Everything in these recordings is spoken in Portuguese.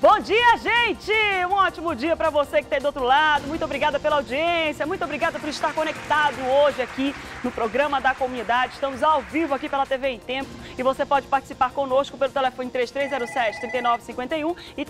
Bom dia, gente! Um ótimo dia para você que está aí do outro lado. Muito obrigada pela audiência, muito obrigada por estar conectado hoje aqui no programa da comunidade. Estamos ao vivo aqui pela TV em Tempo e você pode participar conosco pelo telefone 3307-3951 e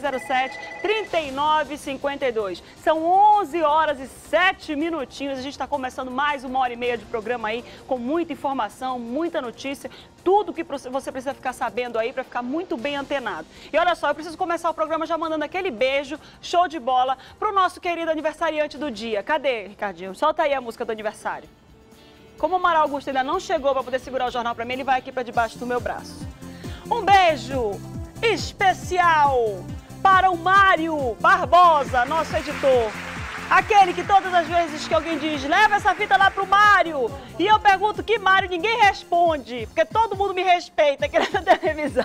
3307-3952. São 11 horas e 7 minutinhos. A gente está começando mais uma hora e meia de programa aí com muita informação, muita notícia, tudo que você precisa ficar sabendo aí para ficar muito bem antenado. E olha só, eu preciso começar o programa já mandando aquele beijo, show de bola, pro nosso querido aniversariante do dia. Cadê, Ricardinho? Solta aí a música do aniversário. Como o Amaral Augusto ainda não chegou para poder segurar o jornal para mim, ele vai aqui para debaixo do meu braço. Um beijo especial para o Mário Barbosa, nosso editor. Aquele que todas as vezes que alguém diz, leva essa fita lá pro Mário, e eu pergunto que Mário, ninguém responde, porque todo mundo me respeita aqui na televisão.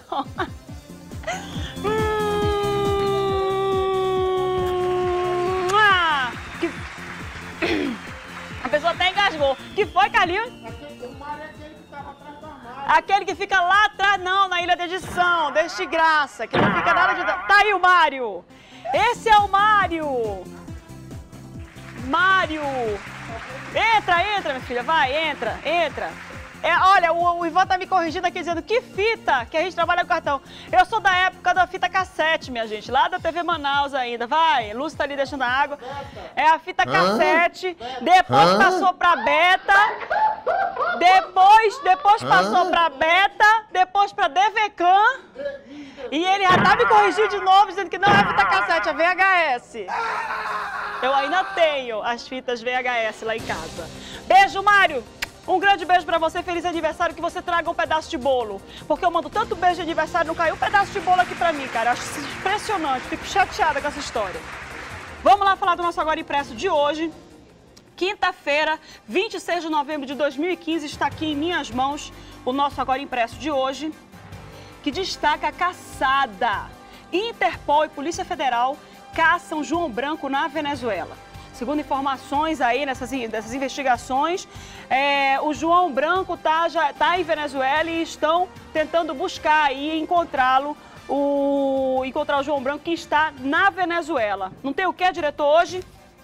A pessoa até engasgou. Que foi, Carlinhos? O Mário é aquele que estava atrás da Mário. Aquele que fica lá atrás, não, na Ilha da Edição, deixe graça, que não fica nada de... Tá aí o Mário. Esse é o Mário. Mário. Entra, minha filha, vai, entra. Olha, o Ivan tá me corrigindo aqui dizendo que fita que a gente trabalha com cartão. Eu sou da época da fita cassete, minha gente, lá da TV Manaus ainda. Vai, Lúcia tá ali deixando a água. É a fita cassete, depois passou pra beta, depois passou pra beta, depois pra DVCAM. E ele já tá me corrigindo de novo, dizendo que não é fita cassete, é VHS. Eu ainda tenho as fitas VHS lá em casa. Beijo, Mário! Um grande beijo pra você, feliz aniversário, que você traga um pedaço de bolo. Porque eu mando tanto beijo de aniversário, não caiu um pedaço de bolo aqui pra mim, cara. Eu acho isso impressionante, fico chateada com essa história. Vamos lá falar do nosso Agora Impresso de hoje. Quinta-feira, 26 de novembro de 2015, está aqui em minhas mãos o nosso Agora Impresso de hoje, que destaca a caçada. Interpol e Polícia Federal caçam João Branco na Venezuela. Segundo informações aí dessas investigações, o João Branco já tá em Venezuela e estão tentando buscar e encontrar o João Branco que está na Venezuela. Não tem o que, diretor, hoje?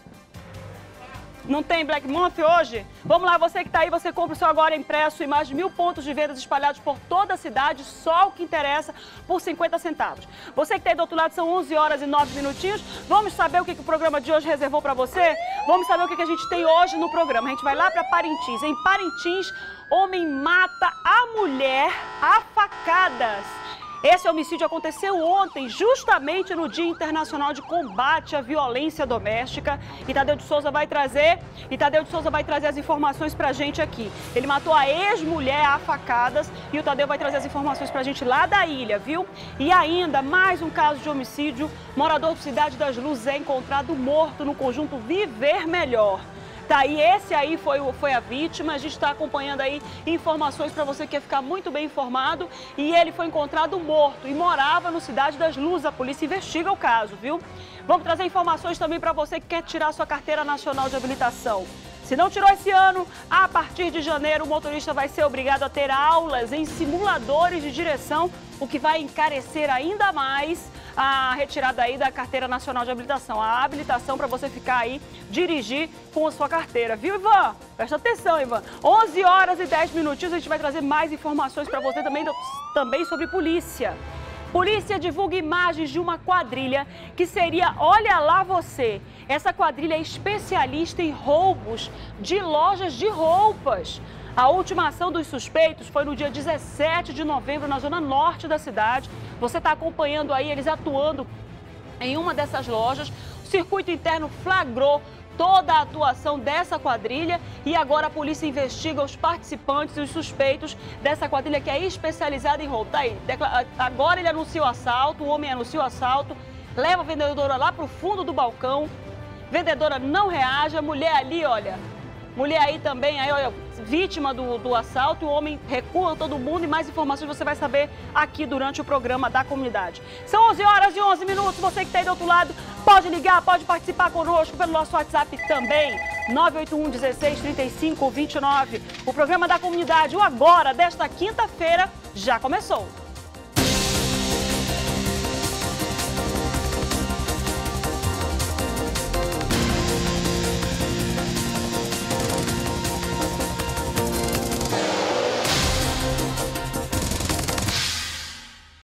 Não tem Black Month hoje? Vamos lá, você que está aí, você compra o seu Agora Impresso em mais de 1000 pontos de vendas espalhados por toda a cidade, só o que interessa, por 50 centavos. Você que está aí do outro lado, são 11 horas e 9 minutinhos. Vamos saber o que o programa de hoje reservou para você? Vamos saber o que a gente tem hoje no programa. A gente vai lá para Parintins. Em Parintins, homem mata a mulher a facadas. Esse homicídio aconteceu ontem, justamente no Dia Internacional de Combate à Violência Doméstica. E Tadeu de Souza vai trazer as informações pra gente aqui. Ele matou a ex-mulher a facadas e o Tadeu vai trazer as informações pra gente lá da ilha, viu? E ainda mais um caso de homicídio. Morador de Cidade das Luzes é encontrado morto no conjunto Viver Melhor. Tá aí, esse aí foi a vítima, a gente está acompanhando aí informações para você que quer ficar muito bem informado. E ele foi encontrado morto e morava no Cidade das Luzes, a polícia investiga o caso, viu? Vamos trazer informações também para você que quer tirar sua carteira nacional de habilitação. Se não tirou esse ano, a partir de janeiro o motorista vai ser obrigado a ter aulas em simuladores de direção, o que vai encarecer ainda mais a retirada aí da carteira nacional de habilitação. A habilitação para você ficar aí, dirigir com a sua carteira. Viu, Ivan? Presta atenção, Ivan. 11 horas e 10 minutinhos, a gente vai trazer mais informações para você também sobre polícia. Polícia divulga imagens de uma quadrilha que seria, olha lá você, essa quadrilha é especialista em roubos de lojas de roupas. A última ação dos suspeitos foi no dia 17 de novembro, na zona norte da cidade. Você está acompanhando aí eles atuando em uma dessas lojas. O circuito interno flagrou toda a atuação dessa quadrilha e agora a polícia investiga os participantes e os suspeitos dessa quadrilha que é especializada em roubo. Tá aí, agora ele anuncia o assalto, o homem anuncia o assalto, leva a vendedora lá para o fundo do balcão, vendedora não reage, a mulher ali, olha, mulher aí também, aí, olha, vítima do assalto, o homem recua todo mundo e mais informações você vai saber aqui durante o programa da comunidade. São 11 horas e 11 minutos, você que está aí do outro lado, pode ligar, pode participar conosco pelo nosso WhatsApp também, 981 16 35 29. O programa da comunidade, o Agora, desta quinta-feira, já começou.